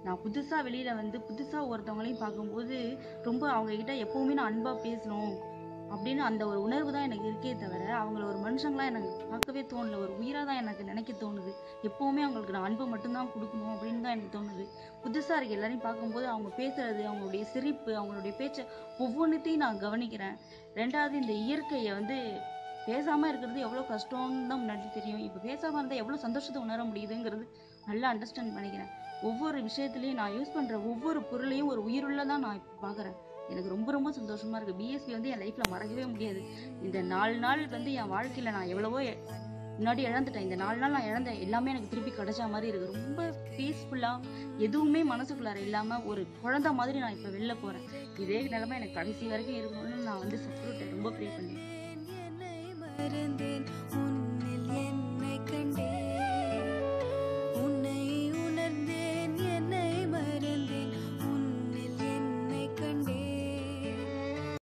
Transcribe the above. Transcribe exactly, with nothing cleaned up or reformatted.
நான் புதுசா வெளியில வந்து புதுசா ஒருத்தவங்களையும் பார்க்கும்போது ரொம்ப அவங்க கிட்ட எப்பவுமே நான் அன்பா பேசணும் அப்படின்னு அந்த ஒரு உணர்வு தான் எனக்கு இருக்கே தவிர அவங்கள ஒரு மனுஷங்களா எனக்கு பார்க்கவே தோணல. ஒரு உயிரா தான் எனக்கு நினைக்க தோணுது. எப்பவுமே அவங்களுக்கு நான் அன்பு மட்டும்தான் கொடுக்கணும் அப்படின்னு தான் எனக்கு தோணுது. புதுசா இருக்க எல்லாரையும் பார்க்கும்போது அவங்க பேசுறது, அவங்களுடைய சிரிப்பு, அவங்களுடைய பேச்சை ஒவ்வொன்றுத்தையும் நான் கவனிக்கிறேன். ரெண்டாவது, இந்த இயற்கையை வந்து பேசாம இருக்கிறது எவ்வளவு கஷ்டம்னு தான் முன்னாடி தெரியும். இப்ப பேசாம இருந்தா எவ்வளவு சந்தோஷத்தை உணர முடியுதுங்கிறது நல்லா அண்டர்ஸ்டாண்ட் பண்ணிக்கிறேன். ஒவ்வொரு விஷயத்துலையும் நான் யூஸ் பண்ற ஒவ்வொரு பொருளையும் ஒரு உயிருள்ளதான் நான் இப்ப பாக்குறேன். எனக்கு ரொம்ப ரொம்ப சந்தோஷமா இருக்கு. பிஎஸ்பி வந்து என் லைஃப்ல மறக்கவே முடியாது. இந்த நாலு நாள் வந்து என் வாழ்க்கையில நான் எவ்வளவோ முன்னாடி இழந்துட்டேன். இந்த நாலு நாள் நான் இழந்த எல்லாமே எனக்கு திருப்பி கிடைச்ச மாதிரி இருக்கு. ரொம்ப பீஸ்ஃபுல்லா, எதுவுமே மனசுக்குள்ளார இல்லாம ஒரு குழந்தை மாதிரி நான் இப்ப வெளில போறேன். இதே நிலைமை எனக்கு கடைசி வரைக்கும் இருக்கணும்னு நான் வந்து சத்குருட்ட ரொம்ப ப்ரே பண்ணேன்.